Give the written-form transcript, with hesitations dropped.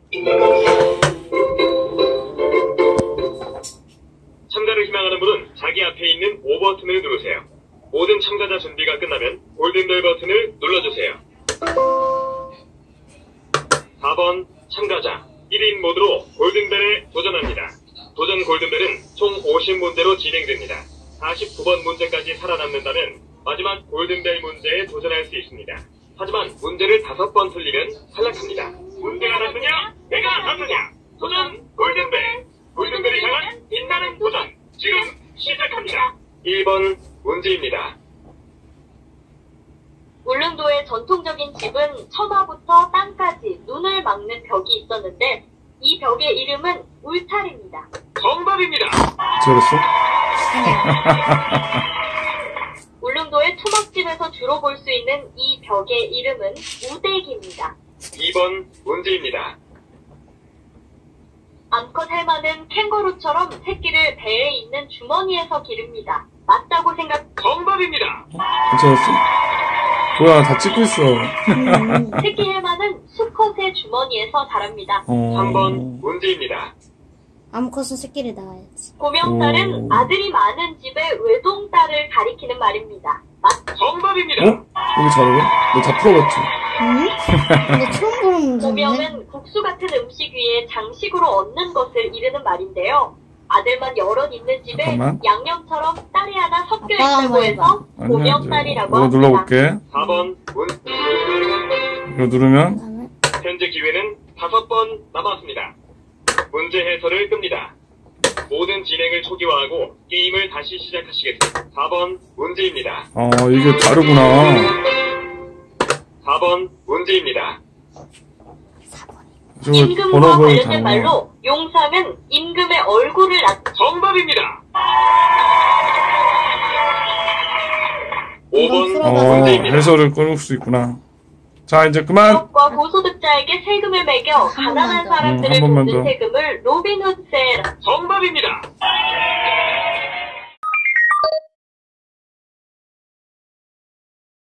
참가를 희망하는 분은 자기 앞에 있는 O 버튼을 누르세요. 모든 참가자 준비가 끝나면 골든벨 버튼을 눌러주세요. 4번 참가자 1인 모드로 골든벨에 도전합니다. 도전 골든벨은 총 50문제로 진행됩니다. 49번 문제까지 살아남는다면 마지막 골든벨 문제에 도전할 수 있습니다. 하지만 문제를 5번 틀리면 탈락합니다. 문제가 낫느냐? 내가 낫느냐? 도전 골든벨! 골든벨을 향한 빛나는 도전! 지금 시작합니다. 1번 문제입니다. 울릉도의 전통적인 집은 처마부터 땅까지 눈을 막는 벽이 있었는데 이 벽의 이름은 울타리입니다. 정답입니다. 저랬어? 울릉도의 초막집에서 주로 볼 수 있는 이 벽의 이름은 우대기입니다. 2번 문제입니다. 암컷 해마는 캥거루처럼 새끼를 배에 있는 주머니에서 기릅니다. 맞다고 정답입니다. 저랬어? 뭐야, 다 찍고 있어. 새끼 해마는 수컷의 주머니에서 자랍니다. 3번 문제입니다. 암컷은 새끼를 낳아야지. 고명딸은 아들이 많은 집의 외동딸을 가리키는 말입니다. 정답입니다. 여기 잘해? 너 다 풀어봤지? 응? 근데 처음 보는 문제인데? 고명은 국수 같은 음식 위에 장식으로 얹는 것을 이르는 말인데요. 아들만 여럿 있는 집에 잠깐만. 양념처럼 딸이 하나 섞여 아빠가 있다고 한번 해서 아니야, 고명딸이라고 이거 합니다. 눌러볼게. 4번 이거 누르면 그다음에 현재 기회는 5번 남았습니다. 문제 해설을 끕니다. 모든 진행을 초기화하고 게임을 다시 시작하시겠습니다. 4번 문제입니다. 이게 다르구나. 4번 문제입니다. 저 임금과 번호를 관련된 다르구나. 말로 용사는 임금의 얼굴을 정답입니다. 이건 5번 풀어봐서. 문제입니다. 해설을 끊을 수 있구나. 자, 이제 그만. 기업과 고소득자에게 세금을 매겨 가난한 한 번만 더. 사람들을 한 번만 돕는 더. 세금을 로빈후드세